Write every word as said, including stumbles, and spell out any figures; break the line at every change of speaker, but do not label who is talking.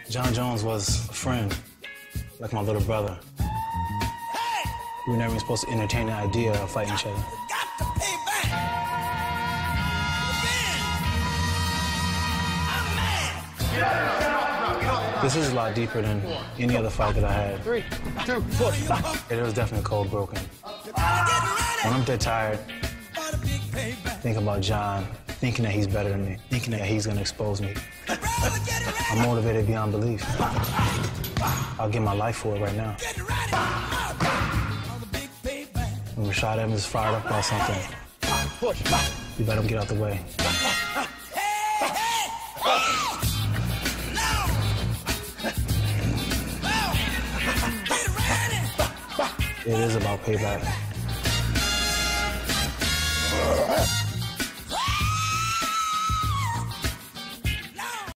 John Jones was a friend, like my little brother. We were never even supposed to entertain the idea of fighting each other.
Got to pay back. I'm mad.
This is a lot deeper than any other fight that I had.
Three, two, push.
It was definitely cold broken. When I'm dead tired, thinking about John, thinking that he's better than me, thinking that he's gonna expose me. I'm motivated beyond belief. I'll give my life for it right now. When Rashad Evans is fired up about something, you better get out the way. It is about payback.